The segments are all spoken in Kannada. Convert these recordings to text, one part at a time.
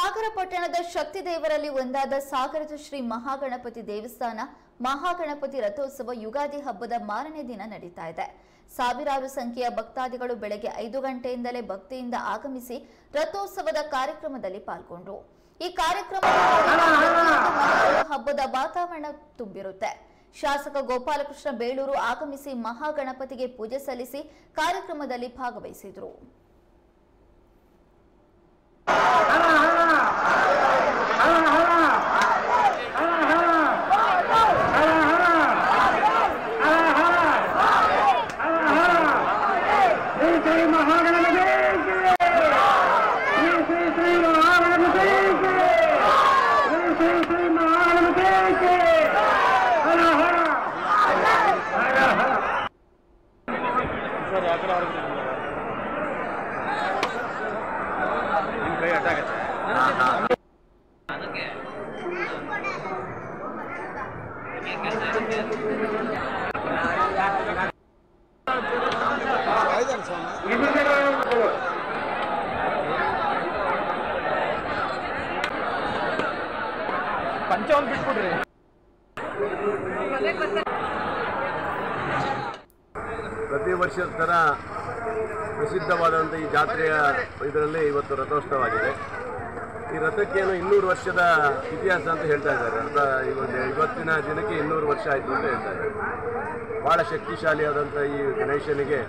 ಸಾಗರ ಪಟ್ಟಣದ ಶಕ್ತಿ ದೇವರಲ್ಲಿ ಒಂದಾದ ಸಾಗರದ ಶ್ರೀ ಮಹಾಗಣಪತಿ ದೇವಸ್ಥಾನ ಮಹಾಗಣಪತಿ ರಥೋತ್ಸವ ಯುಗಾದಿ ಹಬ್ಬದ ಮಾರನೇ ದಿನ ನಡೀತಾ ಇದೆ. ಸಾವಿರಾರು ಸಂಖ್ಯೆಯ ಭಕ್ತಾದಿಗಳು ಬೆಳಗ್ಗೆ 5 ಗಂಟೆಯಿಂದಲೇ ಭಕ್ತಿಯಿಂದ ಆಗಮಿಸಿ ರಥೋತ್ಸವದ ಕಾರ್ಯಕ್ರಮದಲ್ಲಿ ಪಾಲ್ಗೊಂಡರು. ಈ ಕಾರ್ಯಕ್ರಮದಲ್ಲಿ ಹಬ್ಬದ ವಾತಾವರಣ ತುಂಬಿರುತ್ತೆ. ಶಾಸಕ ಗೋಪಾಲಕೃಷ್ಣ ಬೇಳೂರು ಆಗಮಿಸಿ ಮಹಾಗಣಪತಿಗೆ ಪೂಜೆ ಸಲ್ಲಿಸಿ ಕಾರ್ಯಕ್ರಮದಲ್ಲಿ ಭಾಗವಹಿಸಿದರು. ಪ್ರತಿ ವರ್ಷದ ಥರ ಪ್ರಸಿದ್ಧವಾದಂಥ ಈ ಜಾತ್ರೆಯ ಇದರಲ್ಲಿ ಇವತ್ತು ರಥೋತ್ಸವ ಆಗಿದೆ. ಈ ರಥಕ್ಕೇನು 200 ವರ್ಷದ ಇತಿಹಾಸ ಅಂತ ಹೇಳ್ತಾ ಇದ್ದಾರೆ. ರಥ ಇವತ್ತಿನ ದಿನಕ್ಕೆ 200 ವರ್ಷ ಆಯಿತು ಅಂತ ಹೇಳ್ತಾ ಇದ್ದಾರೆ. ಭಾಳ ಶಕ್ತಿಶಾಲಿಯಾದಂಥ ಈ ಗಣೇಶನಿಗೆ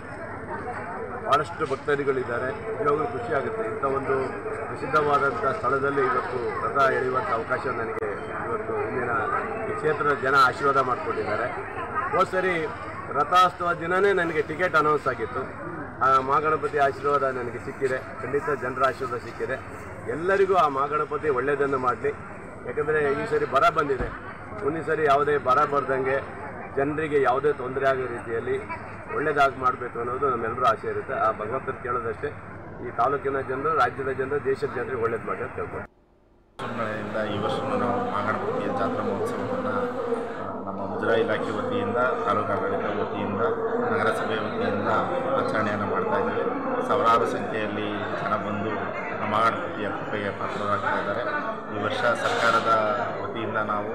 ಭಾಳಷ್ಟು ಭಕ್ತಾದಿಗಳಿದ್ದಾರೆ. ಇವಾಗಲೂ ಖುಷಿ ಆಗುತ್ತೆ. ಇಂಥ ಒಂದು ಪ್ರಸಿದ್ಧವಾದಂಥ ಸ್ಥಳದಲ್ಲಿ ಇವತ್ತು ರಥ ಎಳೆಯುವಂಥ ಅವಕಾಶ ನನಗೆ ಇವತ್ತು ಇಲ್ಲಿನ ಈ ಕ್ಷೇತ್ರದ ಜನ ಆಶೀರ್ವಾದ ಮಾಡಿಕೊಟ್ಟಿದ್ದಾರೆ. ಹೋದ ಸರಿ ರಥೋತ್ಸವ ದಿನವೇ ನನಗೆ ಟಿಕೆಟ್ ಅನೌನ್ಸ್ ಆಗಿತ್ತು. ಆ ಮಹಾಗಣಪತಿ ಆಶೀರ್ವಾದ ನನಗೆ ಸಿಕ್ಕಿದೆ. ಖಂಡಿತ ಜನರ ಆಶೀರ್ವಾದ ಸಿಕ್ಕಿದೆ. ಎಲ್ಲರಿಗೂ ಆ ಮಹಾಗಣಪತಿ ಒಳ್ಳೆಯದನ್ನು ಮಾಡಲಿ. ಯಾಕಂದರೆ ಈ ಸರಿ ಬರ ಬಂದಿದೆ. ಮುಂದಿನ ಸರಿ ಯಾವುದೇ ಬರ ಬರ್ದಂಗೆ ಜನರಿಗೆ ಯಾವುದೇ ತೊಂದರೆ ಆಗೋ ರೀತಿಯಲ್ಲಿ ಒಳ್ಳೆಯದಾಗಿ ಮಾಡಬೇಕು ಅನ್ನೋದು ನಮ್ಮೆಲ್ಲರೂ ಆಸೆ ಇರುತ್ತೆ. ಆ ಭಗವಂತನ ಕೇಳೋದಷ್ಟೇ. ಈ ತಾಲೂಕಿನ ಜನರು, ರಾಜ್ಯದ ಜನರು, ದೇಶದ ಜನರಿಗೆ ಒಳ್ಳೇದು ಮಾಡಿ ಅಂತ ಕೇಳ್ಬೋದು. ಚುನಾವಣೆಯಿಂದ ಈ ವರ್ಷ ನಾವು ಮಹಾಗಣಪತಿಯ ಜಾತ್ರಾ ಮಹೋತ್ಸವವನ್ನು ನಮ್ಮ ಮುಜರಾಯಿ ಇಲಾಖೆ ವತಿಯಿಂದ, ತಾಲೂಕು ಆಡಳಿತ ವತಿಯಿಂದ, ನಗರಸಭೆ ವತಿಯಿಂದ ಆಚರಣೆಯನ್ನು ಮಾಡ್ತಾಯಿದ್ದೇವೆ. ಸಾವಿರಾರು ಸಂಖ್ಯೆಯಲ್ಲಿ ಜನ ಬಂದು ಮಹಾಗಣಪತಿಯ ಕೃಪೆಗೆ ಪಾತ್ರರಾಗ್ತಾ ಇದ್ದಾರೆ. ಈ ವರ್ಷ ಸರ್ಕಾರದ ವತಿಯಿಂದ ನಾವು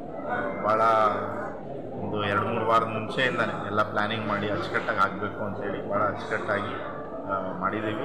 ಭಾಳ ಒಂದು 2-3 ವಾರದ ಮುಂಚೆಯಿಂದಲೇ ಎಲ್ಲ ಪ್ಲ್ಯಾನಿಂಗ್ ಮಾಡಿ ಅಚ್ಚುಕಟ್ಟಾಗಿ ಆಗಬೇಕು ಅಂತೇಳಿ ಭಾಳ ಅಚ್ಚುಕಟ್ಟಾಗಿ ಮಾಡಿದ್ದೀವಿ.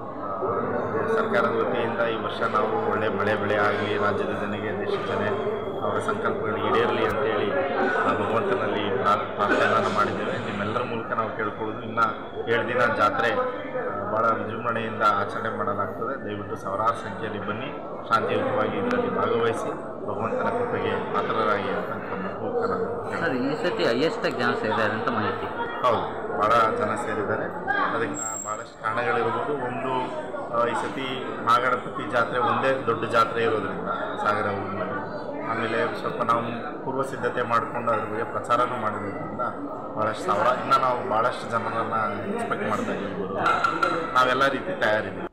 ಸರ್ಕಾರದ ವತಿಯಿಂದ ಈ ವರ್ಷ ನಾವು ಒಳ್ಳೆ ಮಳೆ ಬೆಳೆ ಆಗಲಿ, ರಾಜ್ಯದ ಜನರಿಗೆ, ದೇಶದ ಜನ ಅವರ ಸಂಕಲ್ಪಗಳು ಈಡೇರಲಿ ಅಂತೇಳಿ ಭಗವಂತನಲ್ಲಿ ಪ್ರಾರ್ಥನೆಯನ್ನು ಮಾಡಿದ್ದೇವೆ. ನಿಮ್ಮೆಲ್ಲರ ಮೂಲಕ ನಾವು ಕೇಳ್ಕೊಳ್ಳೋದು, ಇನ್ನು 7 ದಿನ ಜಾತ್ರೆ ಭಾಳ ವಿಜೃಂಭಣೆಯಿಂದ ಆಚರಣೆ ಮಾಡಲಾಗ್ತದೆ. ದಯವಿಟ್ಟು ಸಾವಿರಾರು ಸಂಖ್ಯೆಯಲ್ಲಿ ಬನ್ನಿ, ಶಾಂತಿಯುತವಾಗಿ ಇದರಲ್ಲಿ ಭಾಗವಹಿಸಿ ಭಗವಂತನ ಕೃಪೆಗೆ ಪಾತ್ರರಾಗಿ ಅಂತ ಸರ್, ಈ ಸತಿ ಹೈಯೆಸ್ಟಾಗಿ ಜನ ಸೇರಿದ್ದಾರೆ ಅಂತ ಮಾಹಿತಿ. ಹೌದು, ಭಾಳ ಜನ ಸೇರಿದ್ದಾರೆ. ಅದಕ್ಕೆ ಭಾಳಷ್ಟು ಕಾರಣಗಳಿರ್ಬೋದು. ಒಂದು, ಈ ಸತಿ ಮಹಾಗಣಪತಿ ಜಾತ್ರೆ ಒಂದೇ ದೊಡ್ಡ ಜಾತ್ರೆ ಇರೋದ್ರಿಂದ ಸಾಗರ ಊರಿನಲ್ಲಿ. ಆಮೇಲೆ ಸ್ವಲ್ಪ ನಾವು ಪೂರ್ವ ಸಿದ್ಧತೆ ಮಾಡಿಕೊಂಡು ಅದ್ರ ಬಗ್ಗೆ ಪ್ರಚಾರನೂ ಮಾಡಿರೋದ್ರಿಂದ ಭಾಳಷ್ಟು ಸಾವಿರ, ಇನ್ನು ನಾವು ಭಾಳಷ್ಟು ಜನರನ್ನು ಎಕ್ಸ್ಪೆಕ್ಟ್ ಮಾಡ್ತಾ ಇದ್ದೀವಿ. ನಾವೆಲ್ಲ ರೀತಿ ತಯಾರಿದ್ದೀವಿ.